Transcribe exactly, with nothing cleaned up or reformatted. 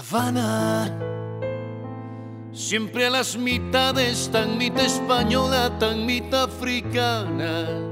Habana, siempre a las mitades, tan mitad española, tan mitad africana.